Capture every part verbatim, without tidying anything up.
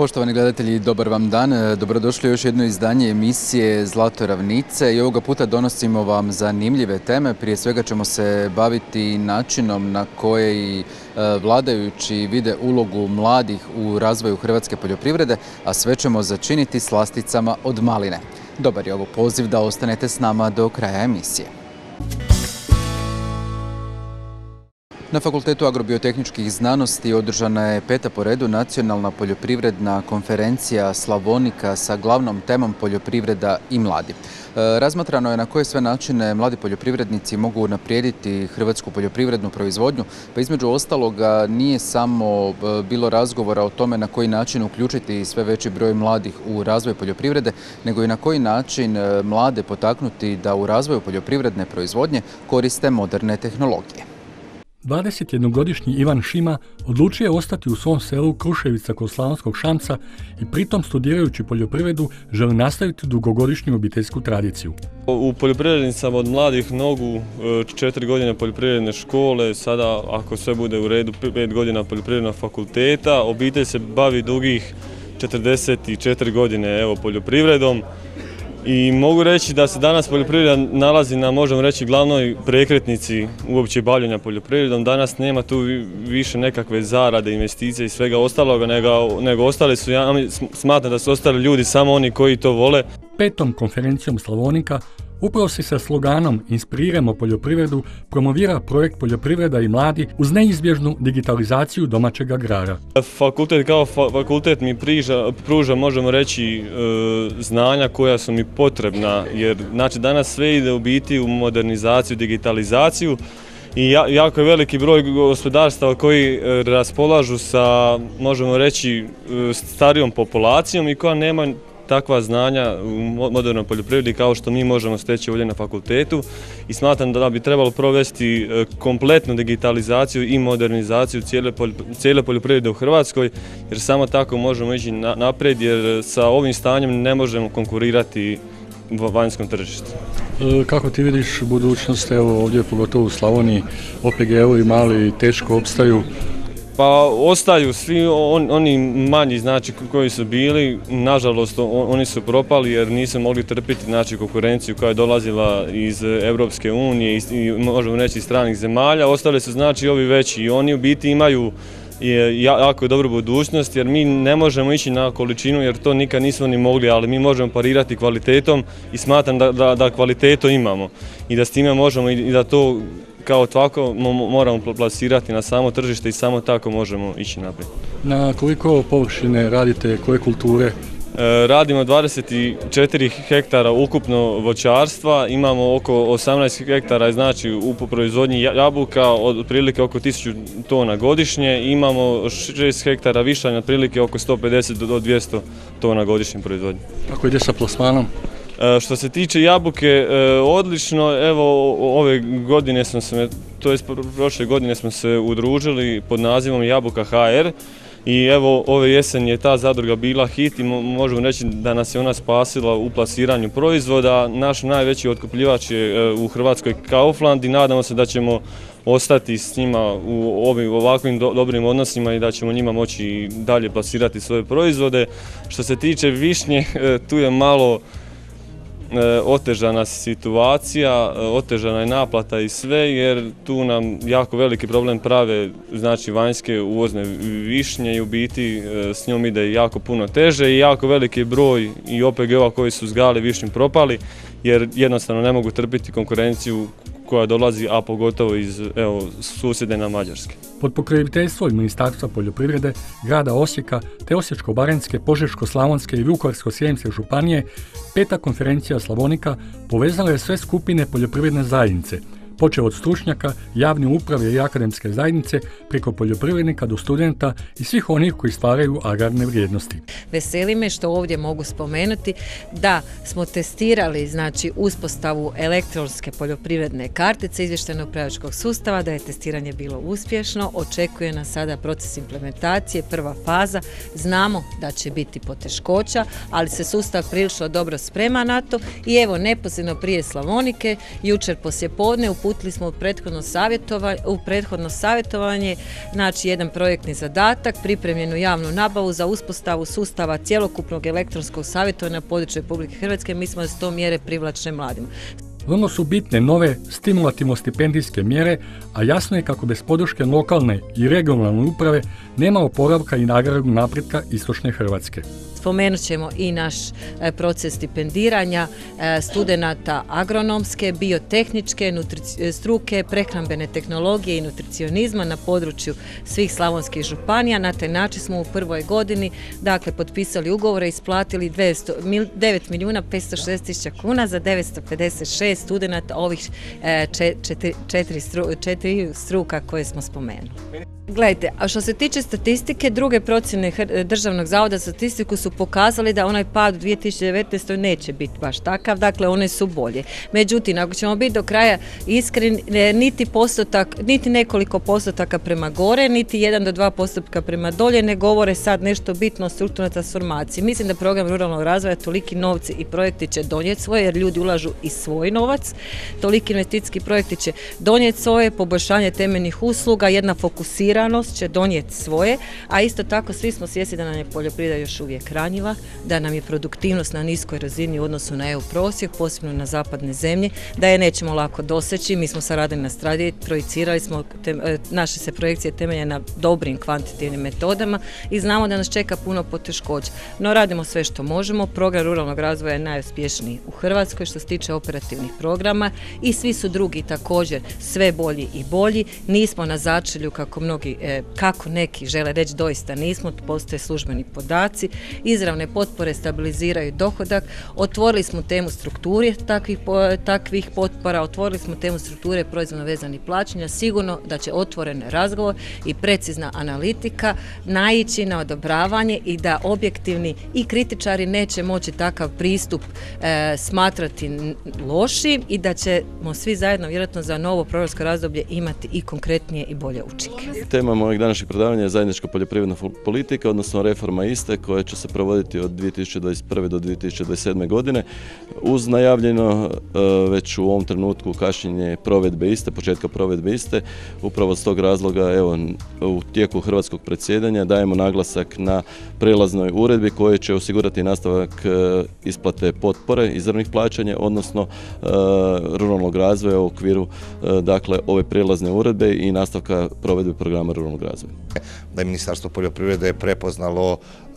Poštovani gledatelji, dobar vam dan. Dobrodošli u još jedno izdanje emisije Zlato ravnice i ovoga puta donosimo vam zanimljive teme. Prije svega ćemo se baviti načinom na koji vladajući vide ulogu mladih u razvoju hrvatske poljoprivrede, a sve ćemo začiniti slasticama od maline. Dobar je ovo poziv da ostanete s nama do kraja emisije. Na Fakultetu agrobiotehničkih znanosti održana je peta po redu nacionalna poljoprivredna konferencija Slavonika sa glavnom temom poljoprivreda i mladi. Razmatrano je na koje sve načine mladi poljoprivrednici mogu unaprijediti hrvatsku poljoprivrednu proizvodnju, pa između ostaloga nije samo bilo razgovora o tome na koji način uključiti sve veći broj mladih u razvoj poljoprivrede, nego i na koji način mlade potaknuti da u razvoju poljoprivredne proizvodnje koriste moderne tehnologije. dvadesetjednogodišnji Ivan Šima odlučio je ostati u svom selu Kruševica kod Slavonskog Šamca i pritom studirajući poljoprivredu želi nastaviti dugogodišnju obiteljsku tradiciju. U poljoprivrednim sam od mladih nogu, četiri godine poljoprivredne škole, sada ako sve bude u redu pet godina poljoprivrednog fakulteta. Obitelj se bavi dugih četrdeset četiri godine evo, poljoprivredom. I mogu reći da se danas poljoprivreda nalazi na, možemo reći, glavnoj prekretnici uopće bavljenja poljoprivredom. Danas nema tu više nekakve zarade, investicije i svega ostaloga, nego, nego ostali su, ja smatram da su ostali ljudi samo oni koji to vole. Petom konferencijom Slavonika upravo se sa sloganom Inspiriramo poljoprivredu promovira projekt Poljoprivreda i mladi uz neizbježnu digitalizaciju domaćeg agrara. Fakultet kao fakultet mi priža, pruža, možemo reći, znanja koja su mi potrebna, jer znači, danas sve ide u biti u modernizaciju, digitalizaciju i jako je veliki broj gospodarstava koji raspolažu sa, možemo reći, starijom populacijom i koja nema takva znanja u modernoj poljoprivredi kao što mi možemo steći ovdje na fakultetu i smatram da bi trebalo provesti kompletnu digitalizaciju i modernizaciju cijele, cijele poljoprivrede u Hrvatskoj, jer samo tako možemo ići naprijed, jer sa ovim stanjem ne možemo konkurirati u vanjskom tržištu. Kako ti vidiš budućnost, evo ovdje pogotovo u Slavoniji, O P G-ovi mali teško opstaju? Pa ostaju svi on, oni manji, znači, koji su bili, nažalost oni su propali jer nisu mogli trpiti, znači, konkurenciju koja je dolazila iz Europske unije i možemo reći iz stranih zemalja. Ostali su, znači, ovi veći i oni u biti imaju jako dobru budućnost, jer mi ne možemo ići na količinu jer to nikad nismo ni mogli, ali mi možemo parirati kvalitetom i smatram da, da, da kvalitetu imamo i da s time možemo i da to kao tako moramo plasirati na samo tržište i samo tako možemo ići naprijed. Na koliko površine radite, koje kulture? E, radimo dvadeset četiri hektara ukupno voćarstva, imamo oko osamnaest hektara, znači u proizvodnji jabuka, otprilike oko tisuću tona godišnje, imamo šest hektara višanja, otprilike oko sto pedeset do dvjesto tona godišnje proizvodnje. Kako ide sa plasmanom? Što se tiče jabuke, odlično, evo ove godine smo se, to jest prošle godine smo se udružili pod nazivom Jabuka H R i evo ove jesen je ta zadruga bila hit i možemo reći da nas je ona spasila u plasiranju proizvoda. Naš najveći otkupljivač je u Hrvatskoj Kaufland i nadamo se da ćemo ostati s njima u ovim ovakvim do, dobrim odnosima i da ćemo njima moći dalje plasirati svoje proizvode. Što se tiče višnje, tu je malo otežana situacija, otežana je naplata i sve, jer tu nam jako veliki problem prave, znači, vanjske uvozne višnje i u biti s njom ide jako puno teže i jako veliki broj i O P G-ova koji su uzgajali višnju propali, jer jednostavno ne mogu trpiti konkurenciju koja dolazi, a pogotovo iz, evo, susjedne na Mađarske. Pod pokroviteljstvom Ministarstva poljoprivrede, grada Osijeka te Osječko-baranjske, Požeško-slavonske i Vukovarsko-srijemske županije, peta konferencija Slavonika povezala je sve skupine poljoprivredne zajednice, počeo od stručnjaka, javne uprave i akademske zajednice, preko poljoprivrednika do studenta i svih onih koji stvaraju agrarne vrijednosti. Veseli me što ovdje mogu spomenuti da smo testirali, znači, uspostavu elektronske poljoprivredne kartice izvještajno-upravljačkog sustava, da je testiranje bilo uspješno, očekuje nas sada proces implementacije, prva faza, znamo da će biti poteškoća, ali se sustav prilično dobro sprema na to i evo neposredno prije Slavonike, jučer poslijepodne uputili uputili smo u prethodno savjetovanje, u prethodno savjetovanje, znači jedan projektni zadatak, pripremljenu javnu nabavu za uspostavu sustava cjelokupnog elektronskog savjetovanja na području Republike Hrvatske. Mislimo da su to mjere privlačne mladima. Vrlo su bitne nove stimulativno-stipendijske mjere, a jasno je kako bez podrške lokalne i regionalne uprave nema oporavka i nagradnog napretka istočne Hrvatske. Spomenut ćemo i naš proces stipendiranja studenata agronomske, biotehničke, struke, prehrambene tehnologije i nutricionizma na području svih slavonskih županija. Na taj način smo u prvoj godini dakle, potpisali ugovore i isplatili devet milijuna petsto šezdeset tisuća kuna za devetsto pedeset šest studenata ovih četiri, četiri, četiri struka koje smo spomenuli. Gledajte, a što se tiče statistike, druge procjene Državnog zavoda za statistiku su pokazali da onaj pad u dvije tisuće devetnaestoj neće biti baš takav, dakle one su bolje. Međutim, ako ćemo biti do kraja iskreni, niti postotak, niti nekoliko postotaka prema gore, niti jedan do dva postotka prema dolje ne govore sad nešto bitno o strukturnoj transformaciji. Mislim da program ruralnog razvoja toliki novci i projekti će donijeti svoje, jer ljudi ulažu i svoj novac, toliki investicijski projekti će donijeti svoje, poboljšanje temeljnih usluga, jedna fokusiranost će donijeti svoje, a isto tako svi smo svjesni da nam je poljoprivreda još uvijek ranjiva, da nam je produktivnost na niskoj razini u odnosu na E U prosjek, posebno na zapadne zemlje, da je nećemo lako doseći. Mi smo sad radili na strategiji, projicirali smo, te, naše se projekcije temelje na dobrim kvantitativnim metodama i znamo da nas čeka puno poteškoća. No radimo sve što možemo, program ruralnog razvoja je najuspješniji u Hrvatskoj što se tiče operativnih programa i svi su drugi također sve bolji i bolji. Nismo na začelju kako mnogi kako neki žele reći, doista nismo, postoje službeni podaci, izravne potpore stabiliziraju dohodak, otvorili smo temu strukture takvih, takvih potpora, otvorili smo temu strukture proizvodno vezanih plaćanja, sigurno da će otvoren razgovor i precizna analitika naići na odobravanje i da objektivni i kritičari neće moći takav pristup e, smatrati lošim i da ćemo svi zajedno vjerojatno za novo programsko razdoblje imati i konkretnije i bolje učinke. Tema mojeg današnjeg predavanja je zajednička poljoprivredna politika, odnosno reforma iste koja će se provoditi od dvije tisuće dvadeset prve do dvije tisuće dvadeset sedme godine uz najavljeno već u ovom trenutku kašnjenje provedbe iste, početka provedbe iste. Upravo s tog razloga evo, u tijeku hrvatskog predsjedanja dajemo naglasak na prelaznoj uredbi koja će osigurati nastavak isplate potpore izravnih plaćanja, odnosno ruralnog razvoja u okviru dakle, ove prijelazne uredbe i nastavka provedbe programa ruralnog razvoja. Da je Ministarstvo poljoprivrede prepoznalo uh,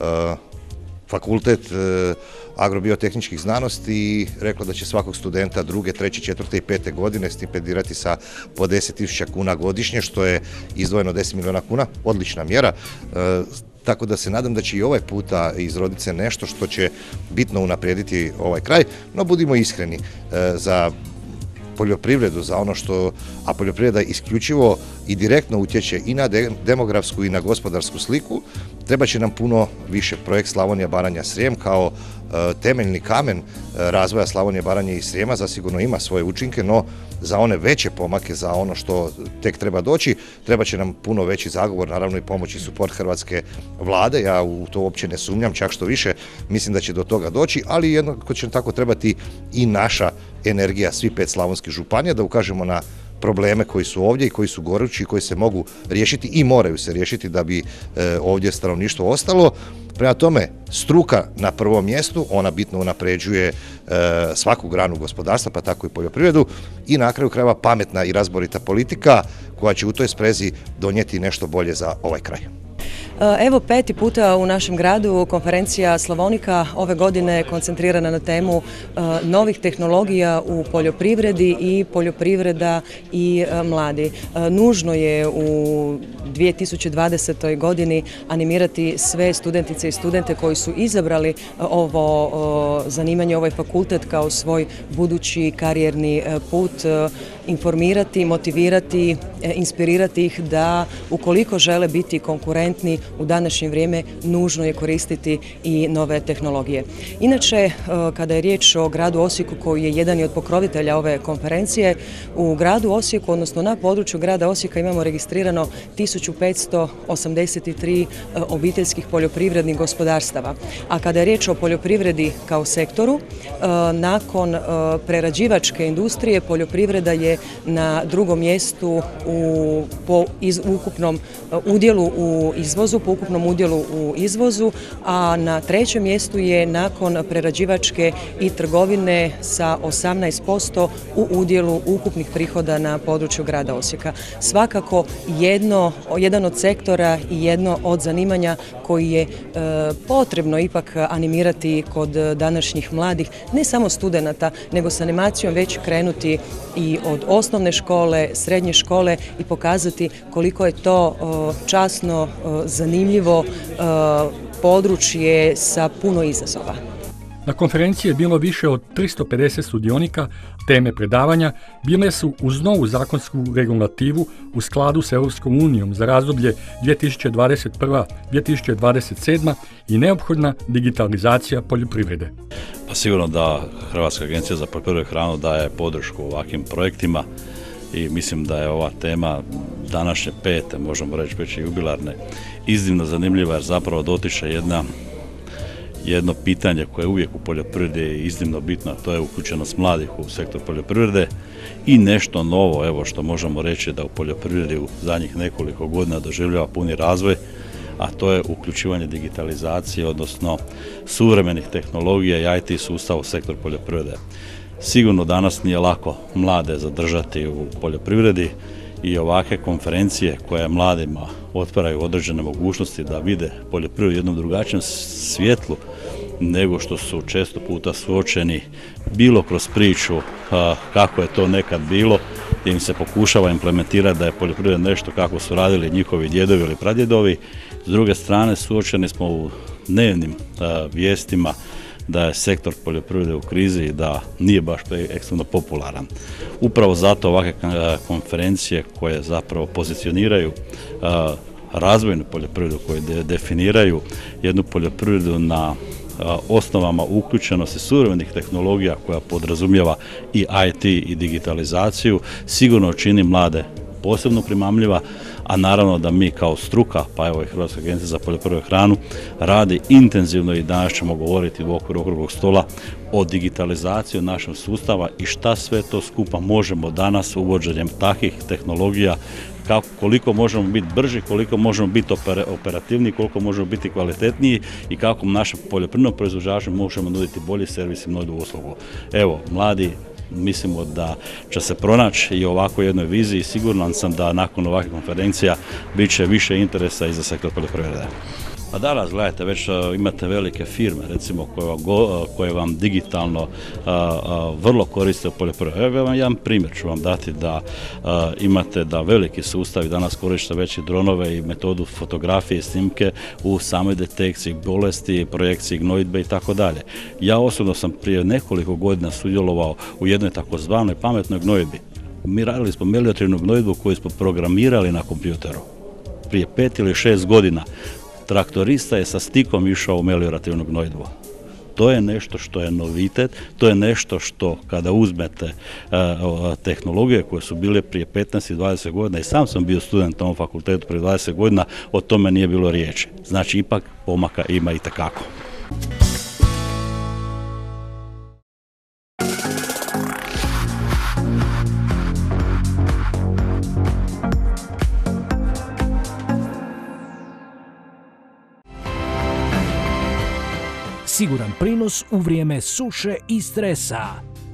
fakultet uh, agrobiotehničkih znanosti i reklo da će svakog studenta druge, treće, četvrte i pete godine stipendirati sa po deset tisuća kuna godišnje, što je izdvojeno deset milijuna kuna, odlična mjera. Uh, Tako da se nadam da će i ovaj puta izroditi se nešto što će bitno unaprijediti ovaj kraj, no budimo iskreni, uh, za poljoprivredu, za ono što, a poljoprivreda isključivo i direktno utječe i na demografsku i na gospodarsku sliku, treba će nam puno više projekt Slavonija, Baranja, Srijem kao e, temeljni kamen e, razvoja Slavonije, Baranje i Srijema zasigurno ima svoje učinke, no za one veće pomake, za ono što tek treba doći, treba će nam puno veći zagovor, naravno i pomoć i suport hrvatske vlade, ja u to uopće ne sumnjam, čak što više mislim da će do toga doći, ali jednako će tako trebati i naša energija, svi pet slavonskih županija, da ukažemo na probleme koji su ovdje i koji su gorući i koji se mogu riješiti i moraju se riješiti da bi e, ovdje stanovništvo ostalo. Prema tome, struka na prvom mjestu, ona bitno unapređuje e, svaku granu gospodarstva, pa tako i poljoprivredu i na kraju krajeva pametna i razborita politika koja će u toj sprezi donijeti nešto bolje za ovaj kraj. Evo peti puta u našem gradu konferencija Slavonika ove godine koncentrirana na temu novih tehnologija u poljoprivredi i poljoprivreda i mladi. Nužno je u dvije tisuće dvadesetoj godini animirati sve studentice i studente koji su izabrali ovo zanimanje, ovaj fakultet kao svoj budući karijerni put, informirati, motivirati, inspirirati ih da ukoliko žele biti konkurentni u današnje vrijeme nužno je koristiti i nove tehnologije. Inače, kada je riječ o gradu Osijeku koji je jedan od pokrovitelja ove konferencije, u gradu Osijeku, odnosno na području grada Osijeka imamo registrirano tisuću petsto osamdeset tri obiteljskih poljoprivrednih gospodarstava. A kada je riječ o poljoprivredi kao sektoru, nakon prerađivačke industrije poljoprivreda je je na drugom mjestu u, po iz, ukupnom udjelu u izvozu, po ukupnom udjelu u izvozu, a na trećem mjestu je nakon prerađivačke i trgovine sa osamnaest posto u udjelu ukupnih prihoda na području grada Osijeka. Svakako jedno, jedan od sektora i jedno od zanimanja koji je e, potrebno ipak animirati kod današnjih mladih, ne samo studenata, nego s animacijom već krenuti i od osnovne škole, srednje škole i pokazati koliko je to e, časno, e, zanimljivo e, područje sa puno izazova. Na konferenciji je bilo više od tristo pedeset sudionika, teme predavanja bile su uz novu zakonsku regulativu u skladu s Europskom unijom za razdoblje dvije tisuće dvadeset prva do dvije tisuće dvadeset sedma i neophodna digitalizacija poljoprivrede. Pa sigurno da Hrvatska agencija za poljoprivredu i hranu daje podršku ovakvim projektima i mislim da je ova tema današnje pete, možemo reći već i jubilarne, iznimno zanimljiva jer zapravo dotiče jedna jedno pitanje koje je uvijek u poljoprivredi iznimno bitno, a to je uključenost mladih u sektor poljoprivrede i nešto novo, evo što možemo reći da u poljoprivredi u zadnjih nekoliko godina doživljava puni razvoj, a to je uključivanje digitalizacije, odnosno suvremenih tehnologija i I T sustava u sektor poljoprivrede. Sigurno danas nije lako mlade zadržati u poljoprivredi i ovakve konferencije koje mladima otvaraju određene mogućnosti da vide poljoprivredu u jednom drugačijem svjetlu nego što su često puta suočeni bilo kroz priču a, kako je to nekad bilo, gdje im se pokušava implementirati da je poljoprivreda nešto kako su radili njihovi djedovi ili pradjedovi. S druge strane suočeni smo u dnevnim a, vijestima da je sektor poljoprivrede u krizi i da nije baš ekstremno popularan. Upravo zato ovakve konferencije koje zapravo pozicioniraju razvojnu poljoprivredu, koje definiraju jednu poljoprivredu na osnovama uključenosti suvremenih tehnologija koja podrazumijeva i I T i digitalizaciju, sigurno čini mlade posebno primamljiva, a naravno da mi kao struka, pa evo i Hrvatska agencija za poljoprivredu i hranu, radi intenzivno i danas ćemo govoriti u okviru okruglog stola o digitalizaciji našeg sustava i šta sve to skupa možemo danas uvođenjem takvih tehnologija, kako, koliko možemo biti brži, koliko možemo biti operativniji, koliko možemo biti kvalitetniji i kako našem poljoprivrednom proizvođaču možemo nuditi bolji servis i bolju uslugu. Evo, mladi, mislimo da će se pronaći i ovako jednoj viziji. Siguran sam da nakon ovakvih konferencija bit će više interesa i za sektor poljoprivrede. Pa danas, gledajte, već imate velike firme, recimo, koje vam, koje vam digitalno a, a, vrlo koriste u poljoprivredi. Evo vam jedan primjer ću vam dati da a, imate da veliki sustavi danas koriste već i dronove i metodu fotografije i snimke u samoj detekciji bolesti, projekciji gnojidbe i tako dalje. Ja osobno sam prije nekoliko godina sudjelovao u jednoj takozvanoj pametnoj gnojidbi. Mi radili smo meliorativnu gnojidbu koju smo programirali na kompjuteru. Prije pet ili šest godina traktorista je sa stikom išao u meliorativnu gnojidbu. To je nešto što je novitet, to je nešto što kada uzmete uh, tehnologije koje su bile prije petnaest i dvadeset godina, i sam sam bio student na ovom fakultetu prije dvadeset godina, o tome nije bilo riječi. Znači ipak pomaka ima i takako. Siguran prinos u vrijeme suše i stresa.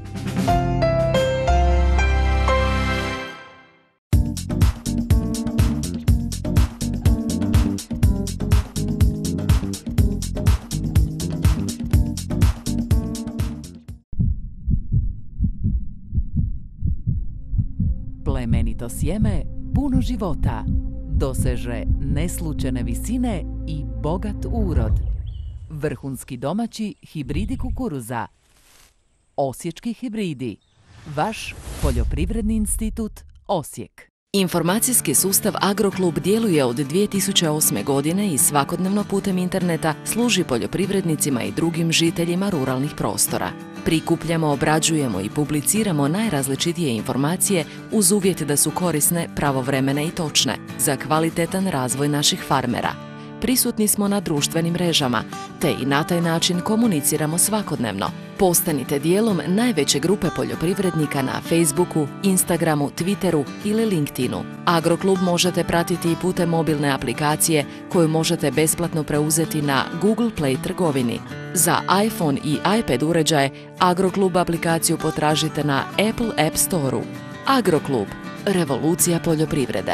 Plemenito sjeme, puno života, doseže neslučene visine i bogat urod. Vrhunski domaći hibridi kukuruza. Osječki hibridi. Vaš poljoprivredni institut Osijek. Informacijski sustav Agroklub djeluje od dvije tisuće osme. godine i svakodnevno putem interneta služi poljoprivrednicima i drugim žiteljima ruralnih prostora. Prikupljamo, obrađujemo i publiciramo najrazličitije informacije uz uvjet da su korisne, pravovremene i točne za kvalitetan razvoj naših farmera. prisutni smo na društvenim mrežama, te i na taj način komuniciramo svakodnevno. Postanite dijelom najveće grupe poljoprivrednika na Facebooku, Instagramu, Twitteru ili LinkedInu. Agroklub možete pratiti i putem mobilne aplikacije koju možete besplatno preuzeti na Google Play trgovini. Za iPhone i iPad uređaje Agroklub aplikaciju potražite na Apple App Store-u. Agroklub. Revolucija poljoprivrede.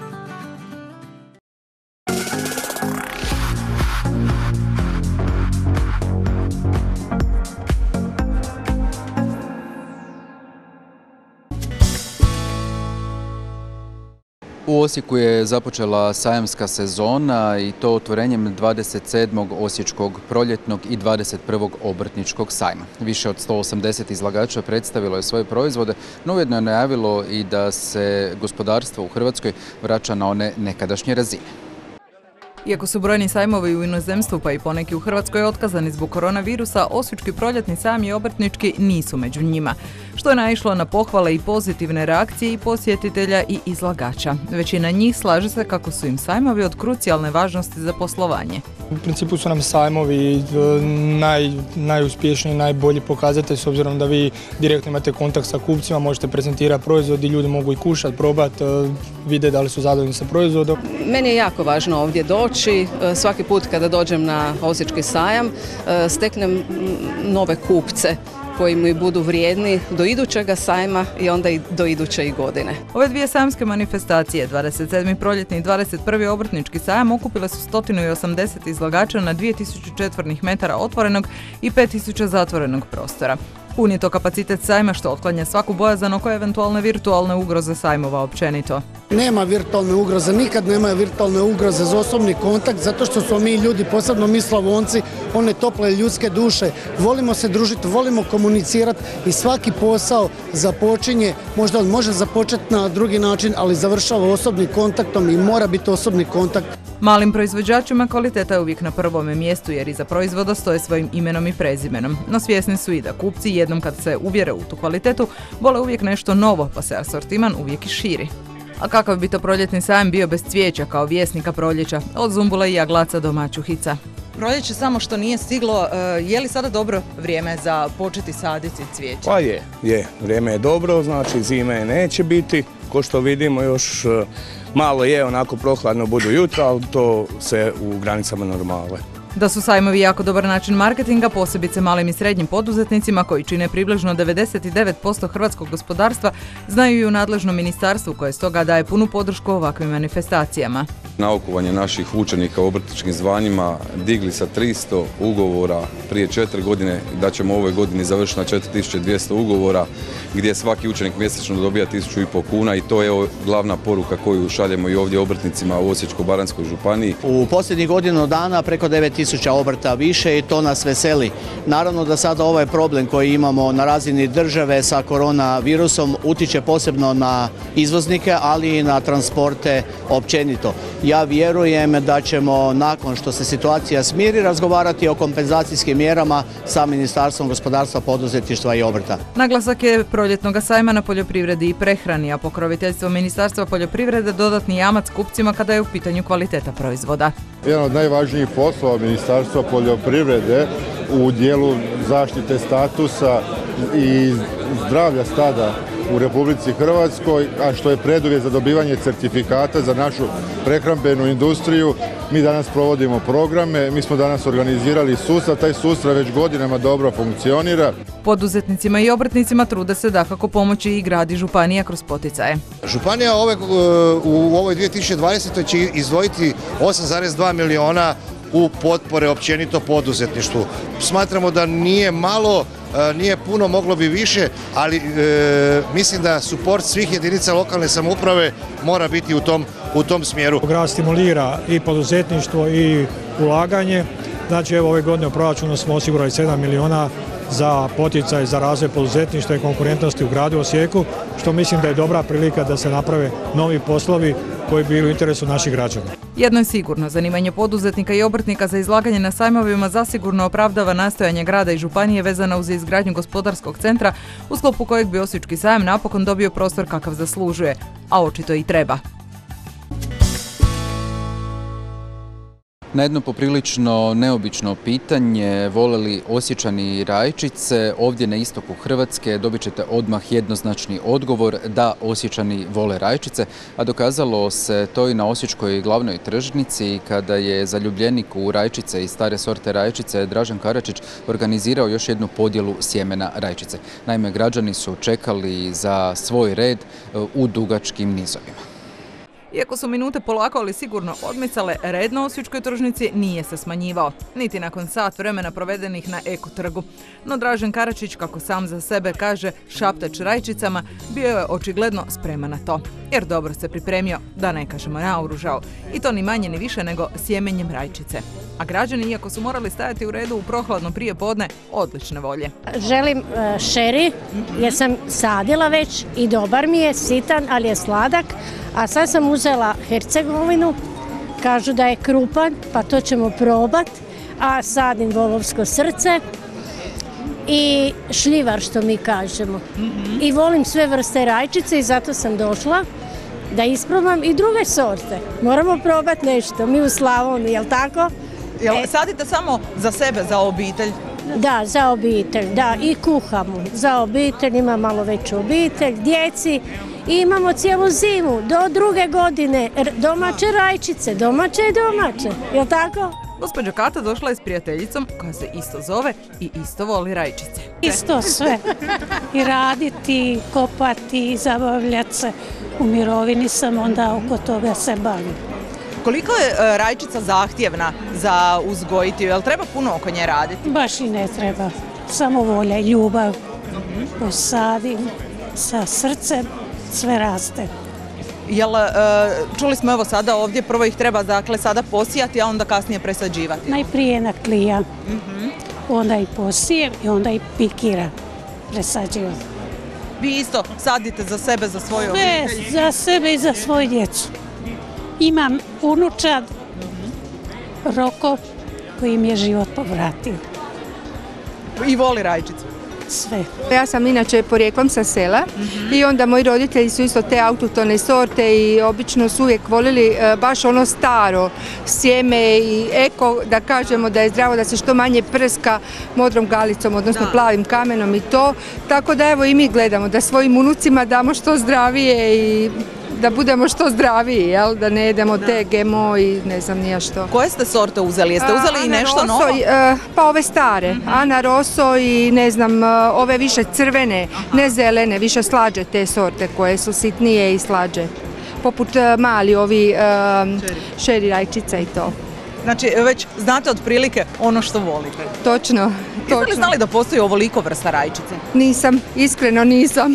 U Osijeku je započela sajamska sezona i to otvorenjem dvadeset sedmog Osječkog proljetnog i dvadeset prvog obrtničkog sajma. Više od sto osamdeset izlagača predstavilo je svoje proizvode, no ujedno je najavilo i da se gospodarstvo u Hrvatskoj vraća na one nekadašnje razine. Iako su brojni sajmovi u inozemstvu pa i poneki u Hrvatskoj otkazani zbog koronavirusa, Osječki proljetni sajam i obrtnički nisu među njima, što je naišlo na pohvale i pozitivne reakcije i posjetitelja i izlagača. Većina njih slaže se kako su im sajmovi od krucijalne važnosti za poslovanje. U principu su nam sajmovi naj, najuspješniji, najbolji pokazatelj, s obzirom da vi direktno imate kontakt sa kupcima, možete prezentirati proizvod i ljudi mogu i kušati, probati, vide da li su zadovoljni sa proizvodom. Meni je jako važno ovdje doći. Svaki put kada dođem na Osječki sajam steknem nove kupce koji mi budu vrijedni do idućega sajma i onda i do iduće i godine. Ove dvije sajamske manifestacije, dvadeset sedmi proljetni i dvadeset prvi obrtnički sajam, okupile su sto osamdeset izlagača na dvije tisuće četvornih metara otvorenog i pet tisuća zatvorenog prostora. Pun je to kapacitet sajma što otklanja svaku bojazan oko eventualne virtualne ugroze sajmova općenito. Nema virtualne ugroze, nikad nema virtualne ugroze za osobni kontakt, zato što smo mi ljudi, posebno mi Slavonci, one tople ljudske duše. Volimo se družiti, volimo komunicirati i svaki posao započinje, možda on može započeti na drugi način, ali završava osobnim kontaktom i mora biti osobni kontakt. Malim proizvođačima kvaliteta je uvijek na prvome mjestu jer iza proizvoda stoje svojim imenom i prezimenom. No svjesni su i da kupci jednom kad se uvjere u tu kvalitetu vole uvijek nešto novo, pa se asortiman uvijek i širi. A kakav bi to proljetni sajam bio bez cvijeća kao vjesnika proljeća, od zumbula i jaglaca do mačuhica? Proljeće samo što nije stiglo, je li sada dobro vrijeme za početi saditi cvijeće? Pa je, je, vrijeme je dobro, znači zime neće biti, ko što vidimo još malo je onako prohladno budu jutra, ali to se u granicama normale. Da su sajmovi jako dobar način marketinga, posebice malim i srednjim poduzetnicima koji čine približno devedeset devet posto hrvatskog gospodarstva, znaju i u nadležnom ministarstvu koje stoga daje punu podršku ovakvim manifestacijama. Naukovanje naših učenika u obrtničkim zvanjima digli sa tristo ugovora prije četiri godine, da ćemo ove godine završiti na četiri tisuće dvjesto ugovora, gdje svaki učenik mjesečno dobija tisuću i pol kuna i to je glavna poruka koju šaljemo i ovdje obrtnicima u Osječko-baranjskoj županiji. U posljednjih godinu dana preko devet tisuća obrta više i to nas veseli. Naravno da sada ovaj problem koji imamo na razini države sa koronavirusom utiče posebno na izvoznike, ali i na transporte općenito. Ja vjerujem da ćemo nakon što se situacija smiri razgovarati o kompenzacijskim mjerama sa Ministarstvom gospodarstva, poduzetništva i obrta. Naglasak je proljetnog sajma na poljoprivredi i prehrani, a pokroviteljstvo Ministarstva poljoprivrede dodatni jamac kupcima kada je u pitanju kvaliteta proizvoda. Jedan od najvažnijih poslova Ministarstva poljoprivrede u dijelu zaštite statusa i zdravlja stada u Republici Hrvatskoj, a što je preduvjet za dobivanje certifikata za našu prehrambenu industriju. Mi danas provodimo programe, mi smo danas organizirali sustav, taj sustav već godinama dobro funkcionira. Poduzetnicima i obrtnicima trude se dakako pomoći i grad i županija kroz poticaje. Županija ove, u ovoj dvije tisuće dvadesetoj će izdvojiti osam zarez dva miliona u potpore općenito poduzetništvu. Smatramo da nije malo, nije puno, moglo bi više, ali e, mislim da suport svih jedinica lokalne samouprave mora biti u tom, u tom smjeru. Grad stimulira i poduzetništvo i ulaganje, znači evo ove godine u proračunu smo osigurali sedam miliona za poticaj za razvoj poduzetništva i konkurentnosti u gradu Osijeku, što mislim da je dobra prilika da se naprave novi poslovi koji bi bili u interesu naših građana. Jedno je sigurno, zanimanje poduzetnika i obrtnika za izlaganje na sajmovima zasigurno opravdava nastojanje grada i županije vezana uz izgradnju gospodarskog centra, u sklopu kojeg bi Osječki sajam napokon dobio prostor kakav zaslužuje, a očito i treba. Na jedno poprilično neobično pitanje, vole li Osječani rajčice, ovdje na istoku Hrvatske dobit ćete odmah jednoznačni odgovor da Osječani vole rajčice, a dokazalo se to i na osječkoj glavnoj tržnici kada je zaljubljenik u rajčice i stare sorte rajčice Dražen Karačić organizirao još jednu podjelu sjemena rajčice. Naime, građani su čekali za svoj red u dugačkim nizovima. Iako su minute polako, ali sigurno odmicale, red na osječkoj tržnici nije se smanjivao, niti nakon sat vremena provedenih na Eko trgu. No Dražen Karačić, kako sam za sebe kaže, šaptač rajčicama, bio je očigledno spreman na to. Jer dobro se pripremio, da ne kažemo naoružao. I to ni manje ni više nego sjemenjem rajčice. A građani, iako su morali stajati u redu u prohladno prije podne, odlične volje. Želim uh, šeri, jer sam sadila već i dobar mi je, sitan, ali je sladak. A sad sam uzela Hercegovinu, kažu da je krupan, pa to ćemo probat. A sadim volovsko srce i šljivar, što mi kažemo. Mm-hmm. I volim sve vrste rajčice i zato sam došla da isprobam i druge sorte. Moramo probati nešto, mi u Slavoniji, jel tako? Jel sadite samo za sebe, za obitelj? Da, za obitelj, da, i kuhamo. Za obitelj, ima malo veću obitelj, djeci. I imamo cijelu zimu, do druge godine, domaće rajčice, domaće i domaće, jel tako? Gospođa Kata došla je s prijateljicom koja se isto zove i isto voli rajčice. Isto sve, i raditi, i kopati, i zabavljati se. U mirovini sam, onda oko toga se bavim. Koliko je rajčica zahtjevna za uzgojiti, jel treba puno oko nje raditi? Baš i ne treba, samo volja i ljubav. Posadim sa srcem, sve raste. Jel, čuli smo evo sada ovdje, prvo ih treba dakle sada posijati, a onda kasnije presađivati? Najprije naklija, mm-hmm. onda i posijem i onda i pikiram, presađivam. Vi isto sadite za sebe, za svoju Sve, obitelj? Za sebe i za svoju djecu. Imam unučad, Roko, koji mi je život povratio. I voli rajčicu? Sve. Ja sam inače porijeklom sa sela mm-hmm. i onda moji roditelji su isto te autohtone sorte i obično su uvijek volili baš ono staro sjeme i eko, da kažemo da je zdravo, da se što manje prska modrom galicom, odnosno da. plavim kamenom i to. Tako da evo i mi gledamo da svojim unucima damo što zdravije i da budemo što zdraviji, jel? Da ne jedemo da. te G M O i ne znam nija što. Koje ste sorte uzeli? Jeste uzeli i nešto novo? Pa ove stare, mm-hmm. Ana Rosso i ne znam, ove više crvene, aha. ne zelene, više slađe te sorte koje su sitnije i slađe. Poput mali ovi um, šeri rajčica i to. Znači, već znate otprilike ono što volite. Točno. Jeste li znali da postoji ovoliko vrsta rajčice? Nisam, iskreno nisam.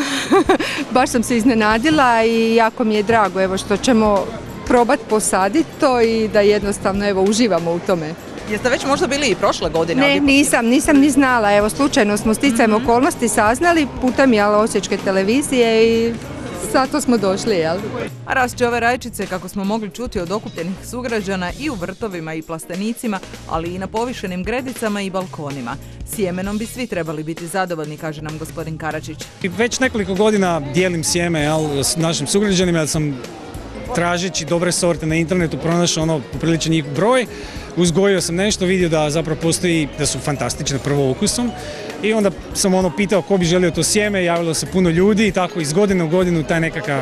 Baš sam se iznenadila i jako mi je drago evo što ćemo probati posaditi to i da jednostavno evo uživamo u tome. Jeste već možda bili i prošle godine? Ne, nisam, nisam ni znala. Evo, slučajno smo sticajem mm-hmm. okolnosti saznali putem jel, osječke televizije i zato smo došli, jel? A rašće ove rajčice, kako smo mogli čuti od okupljenih sugrađana, i u vrtovima i plastenicima, ali i na povišenim gredicama i balkonima. Sjemenom bi svi trebali biti zadovoljni, kaže nam gospodin Karačić. Već nekoliko godina dijelim sjeme jel, s našim sugrađanima, ja sam tražeći dobre sorte na internetu pronašao ono popriličan njih broj. Uzgojio sam nešto, vidio da zapravo postoji, da su fantastične prvo ukusom i onda sam ono pitao ko bi želio to sjeme, javilo se puno ljudi i tako iz godine u godinu taj nekakav,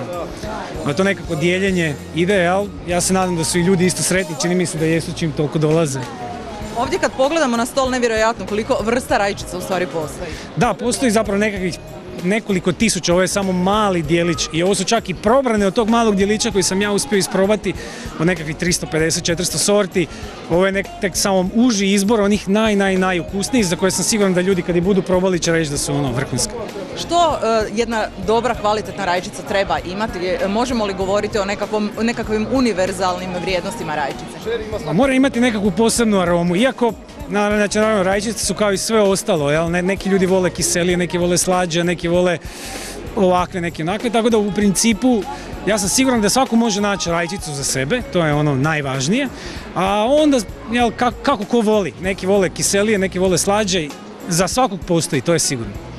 to nekako dijeljenje ide, jel? Ja se nadam da su i ljudi isto sretni, čini mi se da jesu čim toliko dolaze. Ovdje kad pogledamo na stol, nevjerojatno koliko vrsta rajčica u stvari postoji. Da, postoji zapravo nekakvih nekoliko tisuća, ovo je samo mali dijelić i ovo su čak i probrane od tog malog dijelića koji sam ja uspio isprobati od nekakvih tristo pedeset do četiristo sorti. Ovo je nek, tek samo uži izbor onih naj, naj, najukusnijih za koje sam siguran da ljudi kad ih budu probali će reći da su ono vrhunske. Što uh, jedna dobra kvalitetna rajčica treba imati? Možemo li govoriti o nekakvom, nekakvim univerzalnim vrijednostima rajčice? Mora imati nekakvu posebnu aromu, iako znači, naravno, rajčice su kao i sve ostalo, jel? Ne, neki ljudi vole kiselije, neki vole slađe, neki vole ovakve, neki onakve, tako da u principu ja sam siguran da svako može naći rajčicu za sebe, to je ono najvažnije, a onda jel, kako, kako ko voli, neki vole kiselije, neki vole slađe, za svakog postoji, to je sigurno.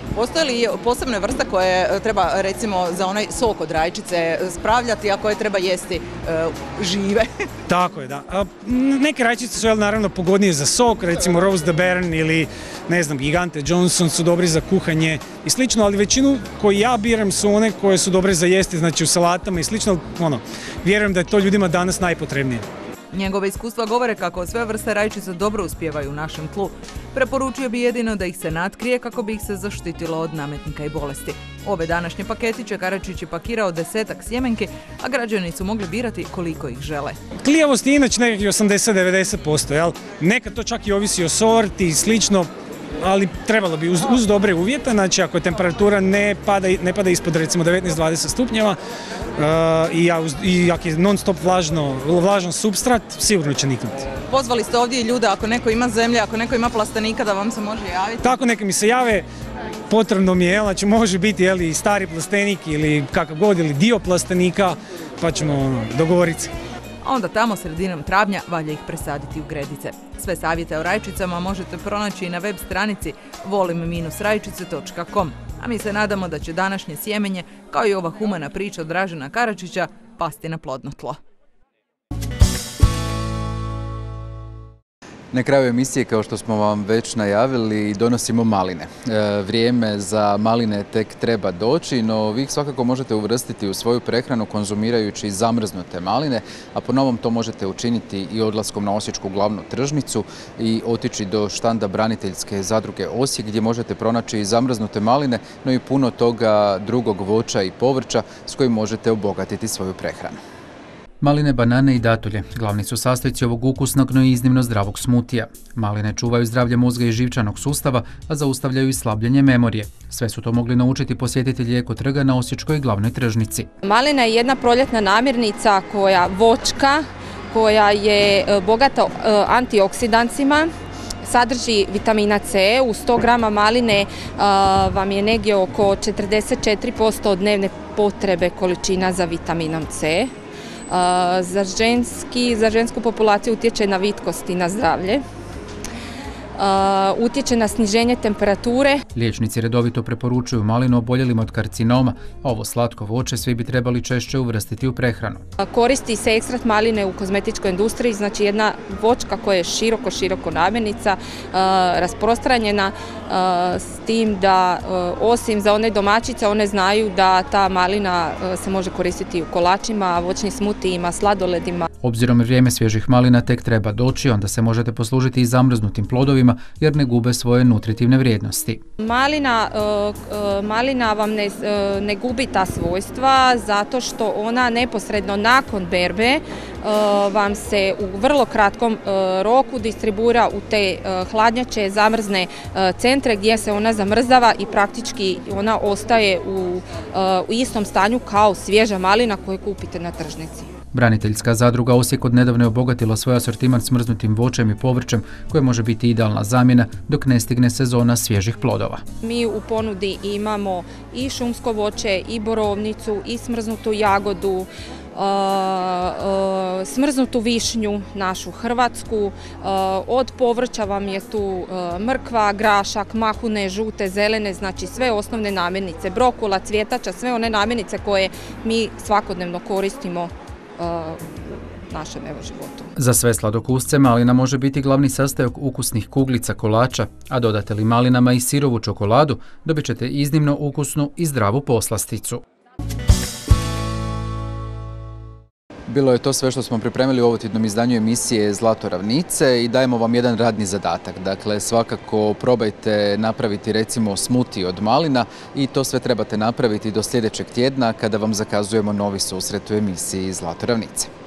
Postoje li posebne vrste koje treba recimo za onaj sok od rajčice spravljati, a koje treba jesti e, žive? Tako je, da. A, neke rajčice su naravno pogodnije za sok, recimo Rose de Bern ili ne znam, Gigante Johnson su dobri za kuhanje i slično, ali većinu koji ja biram su one koje su dobre za jesti, znači u salatama i slično, ono, vjerujem da je to ljudima danas najpotrebnije. Njegove iskustva govore kako sve vrste rajčica dobro uspijevaju u našem tlu. Preporučio bi jedino da ih se natkrije kako bi ih se zaštitilo od nametnika i bolesti. Ove današnje paketiće Karadžić je pakirao desetak sjemenki, a građani su mogli birati koliko ih žele. Klijavost je inače nekakvih osamdeset do devedeset posto, jel? Nekad to čak i ovisi o sorti i slično, ali trebalo bi uz, uz dobre uvjete, znači ako je temperatura ne pada, ne pada ispod recimo devetnaest do dvadeset stupnjeva uh, i, ja, i ako je non stop vlažno, vlažan supstrat, sigurno će niknuti. Pozvali ste ovdje i ljude, ako neko ima zemlje, ako neko ima plastenika, da vam se može javiti? Tako, neka mi se jave, potrebno mi je, znači može biti jeli, i stari plastenik ili kakav god, ili dio plastenika, pa ćemo ono, dogovoriti se. A onda tamo sredinom travnja valja ih presaditi u gredice. Sve savjete o rajčicama možete pronaći i na web stranici volim rajčice točka com. A mi se nadamo da će današnje sjemenje, kao i ova humana priča od Dražena Karadžića, pasti na plodno tlo. Na kraju emisije, kao što smo vam već najavili, donosimo maline. E, vrijeme za maline tek treba doći, no vi ih svakako možete uvrstiti u svoju prehranu konzumirajući zamrznute maline, a po novom to možete učiniti i odlaskom na Osječku glavnu tržnicu i otići do štanda braniteljske zadruge Osijek, gdje možete pronaći i zamrznute maline, no i puno toga drugog voća i povrća s kojim možete obogatiti svoju prehranu. Maline, banane i datulje glavni su sastojci ovog ukusnog, no i iznimno zdravog smutija. Maline čuvaju zdravlje mozga i živčanog sustava, a zaustavljaju i slabljenje memorije. Sve su to mogli naučiti posjetitelji Eko trga na Osječkoj glavnoj tržnici. Malina je jedna proljetna namirnica koja voćka, koja je bogata antioksidancima, sadrži vitamina C. U sto grama maline a, vam je negdje oko četrdeset četiri posto dnevne potrebe količina za vitaminom C. Za, ženski, za žensku populaciju utječe na vitkost i na zdravlje. Uh, utječe na sniženje temperature. Liječnici redovito preporučuju malinu oboljelima od karcinoma, a ovo slatko voće svi bi trebali češće uvrstiti u prehranu. Koristi se ekstrakt maline u kozmetičkoj industriji, znači jedna voćka koja je široko, široko namirnica, uh, rasprostranjena uh, s tim da uh, osim za one domaćice, one znaju da ta malina uh, se može koristiti u kolačima, voćnim smutijima, sladoledima. Obzirom vrijeme svježih malina tek treba doći, onda se možete poslužiti i zamrznutim plodovima jer ne gube svoje nutritivne vrijednosti. Malina, malina vam ne, ne gubi ta svojstva zato što ona neposredno nakon berbe vam se u vrlo kratkom roku distribuira u te hladnjače, zamrzne centre gdje se ona zamrzava i praktički ona ostaje u, u istom stanju kao svježa malina koju kupite na tržnici. Braniteljska zadruga Osijek od nedavno je obogatila svoj asortiman smrznutim voćem i povrćem koje može biti idealna zamjena dok ne stigne sezona svježih plodova. Mi u ponudi imamo i šumsko voće, i borovnicu, i smrznutu jagodu, uh, uh, smrznutu višnju, našu hrvatsku. Uh, od povrća vam je tu uh, mrkva, grašak, mahune, žute, zelene, znači sve osnovne namirnice, brokula, cvjetača, sve one namirnice koje mi svakodnevno koristimo u našem evo životu. Za sve sladokusce malina može biti glavni sastojak ukusnih kuglica, kolača, a dodate li malinama i sirovu čokoladu, dobit ćete iznimno ukusnu i zdravu poslasticu. Bilo je to sve što smo pripremili u ovotjednom izdanju emisije Zlato ravnice i dajemo vam jedan radni zadatak. Dakle, svakako probajte napraviti recimo smuti od malina i to sve trebate napraviti do sljedećeg tjedna kada vam zakazujemo novi susret u emisiji Zlato ravnice.